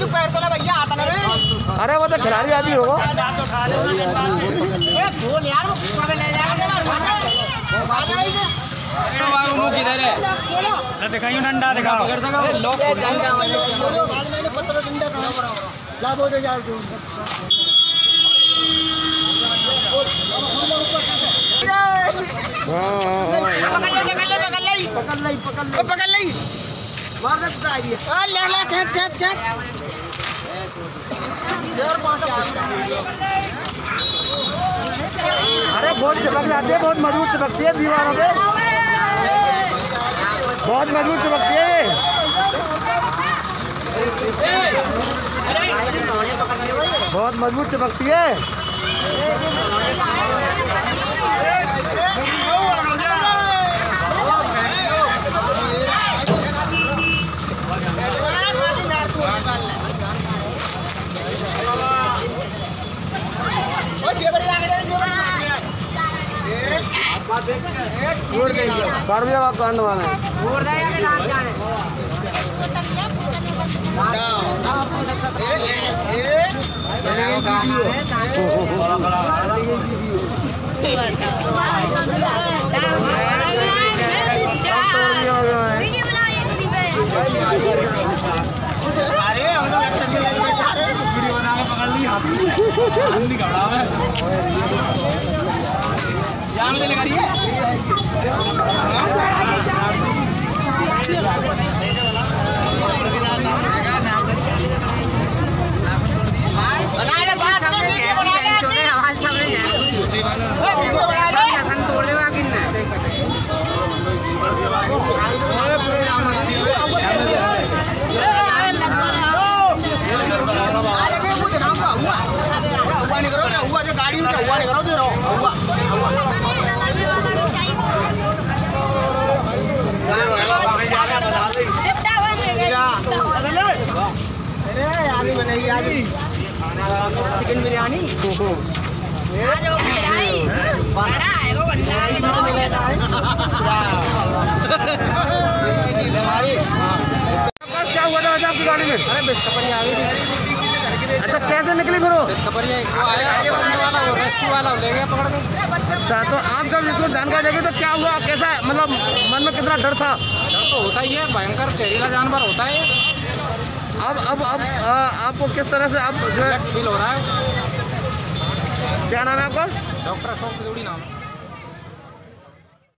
तू पैर तो ना भैया आता ना। अरे वो तो खिलाड़ी आदमी होगा। बोल यार वो कब ले जाएगा मुंह किधर है? दिखाइयो डंडा दिखा पकड़ सको लोग डंडा पत्थर डंडा ला दो दे यार तू। पकड़ ले मार दे आ गई। ले ले खींच खींच खींच अरे बहुत चिपक जाती है, बहुत मजबूत चिपकती है दीवारों पे, बहुत मजबूत चिपकती है। बहुत मजबूत चिपकती है। कर दिया कांड वाले अरे हम तो लैपटॉप में लग गए यार वीडियो बना के पकड़ ली हाथ में घबरा है यहां में लगा रही है बना ले बात छोटे हमारे सामने जाए सन तोड़ देगा किन्ने हुआ जो गाड़ी हुआ नहीं करो दे रहा हुआ अरे आदमी बनेगी आदमी चिकन बिरयानी क्या हुआ था आपकी गाड़ी में? अरे बिस्कपरी आ गई थी। अच्छा कैसे निकली फिर वो? बिस्कपरी रेस्क्यू वाला ले गया पकड़ के। अच्छा तो आप जब इसको जानकारी देंगे तो क्या हुआ, कैसा मतलब मन में कितना डर था? डर तो होता ही है, भयंकर जहरीला जानवर होता है। अब आपको किस तरह से आप जो है फील हो रहा है। क्या नाम है आपका? डॉक्टर अशोक नाम है।